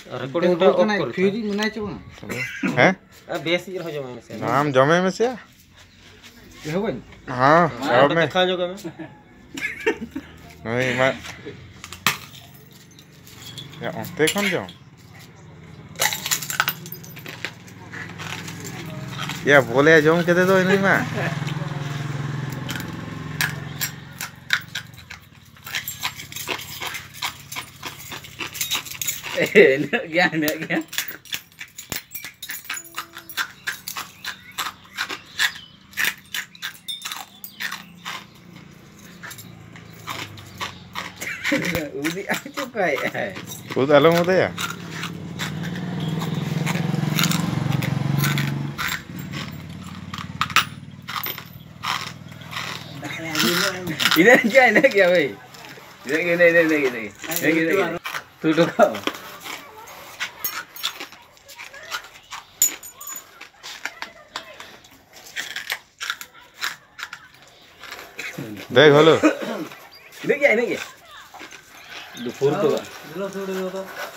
recording टा of कर Fuji मनाय छ बना हैं बेस इर हो जमे से नाम जमे में से हो बन हां अब मैं देखा जो में नहीं मैं या ओते कोन जाऊं या बोले जाऊं के दे दो नहीं मैं गया उदी आ चुका है खुद आलम होता है इधर क्या भाई इधर तू तो खाओ देख हेलो इधर क्या दोपहर तो